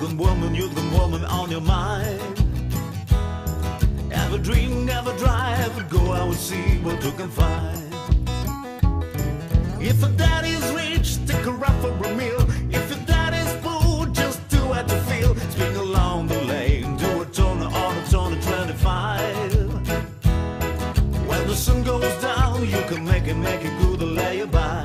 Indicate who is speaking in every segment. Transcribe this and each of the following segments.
Speaker 1: you can woman on your mind. Have a drink, have a drive, go out and see what you can find. If a daddy's rich, take her out for a meal. If your daddy's poor, just do what you feel. Swing along the lane, do a turn on a turn of 25. When the sun goes down, you can make it good to lay by.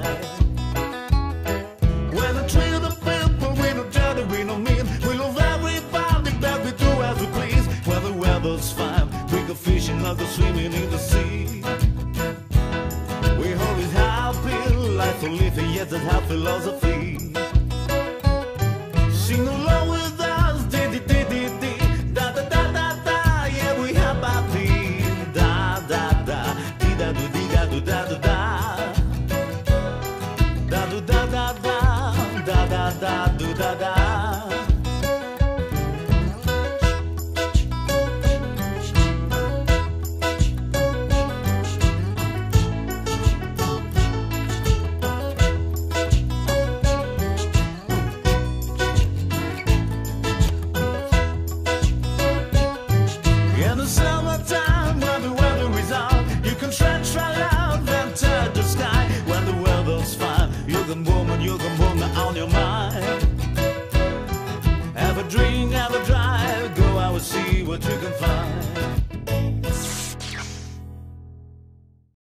Speaker 1: When I treat the people, we no dirty, we no mean. We love everybody, but we do as we please. When the weather's fine, we go fishing or go swimming in the sea. We always happy, life for living, yet that's our philosophy. Sing along with us, di di di di di, da da da da da, yeah we happy, da da da, di da do di da do da do da, da do da da da, da da da do da da. In the summertime, when the weather is out, you can stretch right out and touch the sky. When the weather's fine, you can woman on your mind. Have a drink, have a drive, go out and see what you can find.